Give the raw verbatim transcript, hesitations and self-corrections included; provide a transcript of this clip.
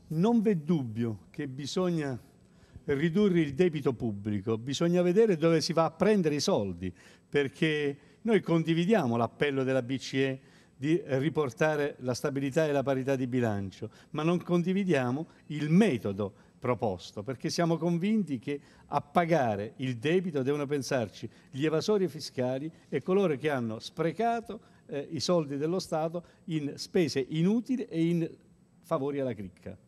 Non v'è dubbio che bisogna ridurre il debito pubblico, bisogna vedere dove si va a prendere i soldi, perché noi condividiamo l'appello della B C E di riportare la stabilità e la parità di bilancio, ma non condividiamo il metodo proposto, perché siamo convinti che a pagare il debito devono pensarci gli evasori fiscali e coloro che hanno sprecato eh, i soldi dello Stato in spese inutili e in favori alla cricca.